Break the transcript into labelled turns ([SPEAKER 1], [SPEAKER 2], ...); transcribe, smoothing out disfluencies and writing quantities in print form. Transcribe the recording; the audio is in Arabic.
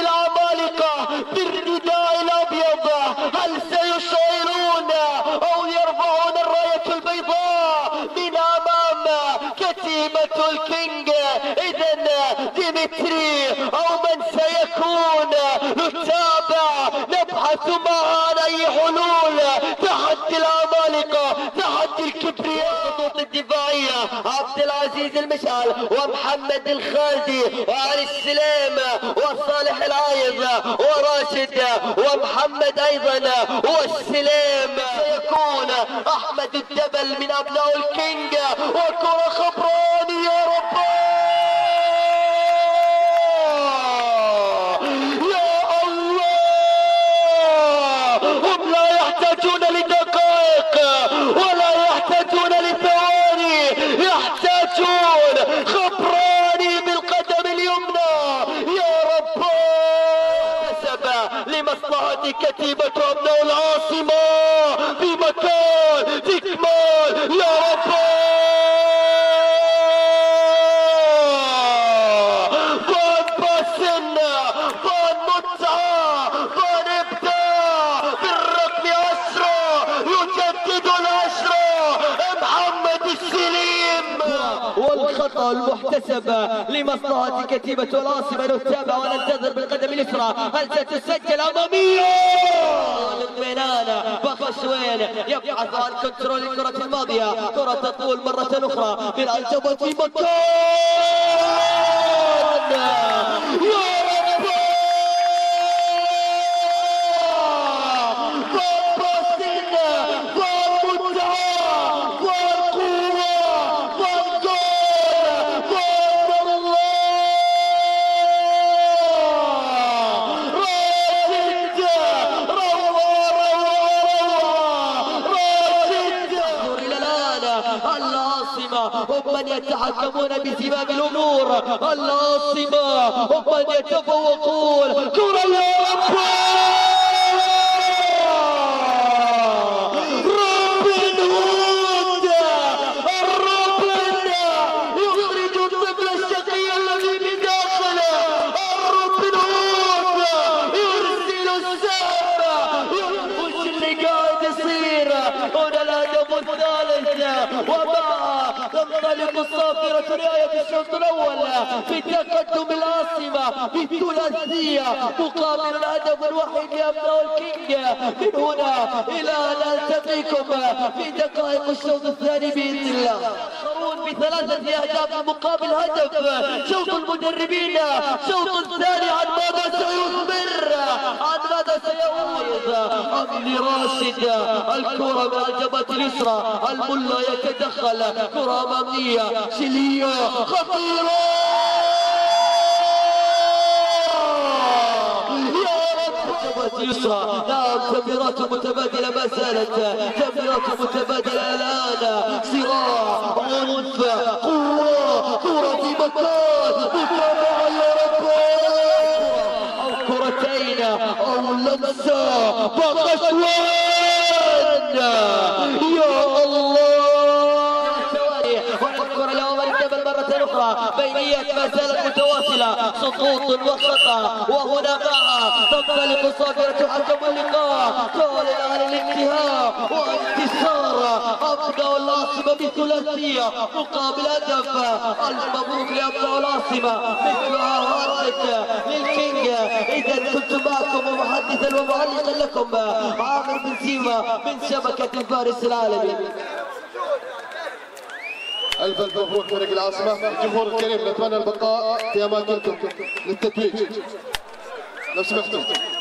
[SPEAKER 1] العمالقة بالرداء الأبيض، هل سيشعرون أو يرفعون الراية البيضاء من أمام كتيبة الكينج؟ إذن ديمتري أو من سيكون؟ نتابع، نبحث معا عن أي حلول. تحدي العمالقة، تحدي الكبرياء. الخطوط الدفاعية عبد العزيز المشعل ومحمد الخالدي وعلي السلام وصالح العايض وراشد ومحمد أيضا والسلام. سيكون أحمد الجبل من أبناء الكينج وكرة خبراني. يا رب كتيبة أبناء العاصمة في مكان تكمل. يا رب فان باسن، فان متعة، فان إبداع بالرقم 10 يجدد العشرة محمد السليم. والخطأ المحتسب لمصلحة كتيبة العاصمة. نتابع وننتظر بالقدم اليسرى، هل ستسجل أمامية؟ بخشوين يبحث عن كنترول الكرة الماضية، كرة تطول مرة أخرى من الجبل في مكان. يا رب فان متعة، فان قوة، فان جول، فان الله. هم من يتحكمون بزمام الأمور، العاصمة هم من يتفوقون. كرة يا رب روبن هود، الروبن يخرج الطفل الشقي الذي بداخله. الروبن هود يرسل السهم، وش اللي قاعد يصير هنا؟ الهدف الثالث ومع تنطلق الصافرة نهاية الشوط الأول في تقدم العاصمة بالثلاثية مقابل الهدف الوحيد لأبناء الكينج. من هنا إلى أن ألتقيكم في دقائق الشوط الثاني بإذن الله. يخسرون بثلاثة أهداف مقابل هدف. شوط المدربين، شوط الثاني عن ماذا سيثمر، عن ماذا سيعود. أمني راشد الكرة مع الجبهة اليسرى، الملا يتدخل، كرة أمامية شلية خطيرة. الجبهة اليسرى، نعم تمريرات متبادلة ما زالت، تمريرات متبادلة الآن، صراع، عنف، قوة، كرة في مكان، متابعة. يا رب أو كرتين أو لمسة بخشوان. يا الله والكرة لعمر الجبل مرة أخرى. بينيات ما زالت متواصلة، سقوط وخطأ، وهنا معها تنطلق صافرة حكم اللقاء. تعلن عن الانتهاء وانتصار أبناء العاصمة بالثلاثية مقابل هدف. ألف مبروك لأبناء العاصمة، مثلها هاتريك للكينج. إذا كنت معكم محدثا ومعلقا لكم عامر بن سيما من شبكة الفارس العالمي.
[SPEAKER 2] ألف مبروك فريق العاصمة. الجمهور الكريم نتمنى البقاء في أماكنكم للتتويج لو سمحتوا.